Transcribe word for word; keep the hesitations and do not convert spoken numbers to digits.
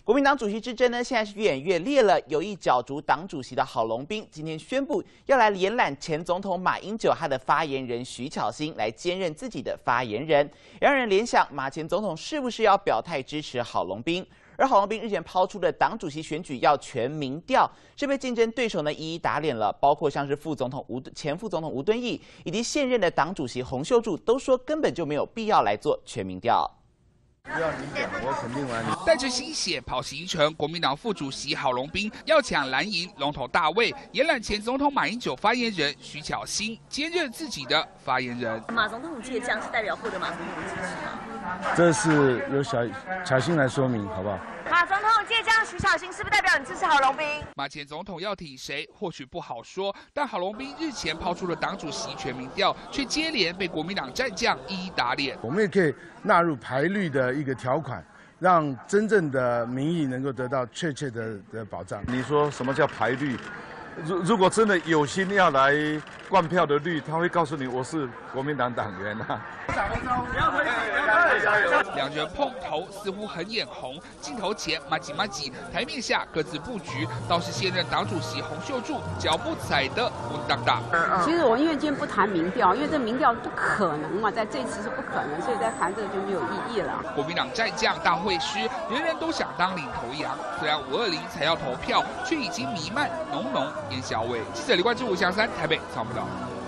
国民党主席之争呢，现在是越演越烈了。有意角逐党主席的郝龙斌，今天宣布要来延揽前总统马英九他的发言人徐巧芯来兼任自己的发言人，让人联想马前总统是不是要表态支持郝龙斌？而郝龙斌日前抛出的党主席选举要全民调，是被竞争对手呢一一打脸了，包括像是副总统吴前副总统吴敦义以及现任的党主席洪秀柱都说根本就没有必要来做全民调。 不要你讲，我肯定完你。 带着新血跑行程，国民党副主席郝龙斌要抢蓝营龙头大位，延揽前总统马英九发言人徐巧芯兼任自己的发言人。 马总统借将是代表获得马总统的支持吗？ 这是由小巧芯来说明，好不好？ 马总统借将徐巧芯是不是代表你支持郝龙斌？ 马前总统要挺谁，或许不好说，但郝龙斌日前抛出了党主席全民调，却接连被国民党战将一一打脸。 我们也可以纳入排绿的一个条款，让真正的民意能够得到确切的的保障。 你说什么叫排绿？如如果真的有心要来灌票的绿，他会告诉你我是国民党党员啊。 两人碰头似乎很眼红，镜头前麻吉麻吉，台面下各自布局，倒是现任党主席洪秀柱脚步踩得稳当当。 其实我因为今天不谈民调，因为这民调不可能嘛，在这次是不可能，所以在谈这个就没有意义了。 国民党战将大会师，人人都想当领头羊，虽然五二零才要投票，却已经弥漫浓浓烟硝味。记者李冠志、吴祥三台北采访报道。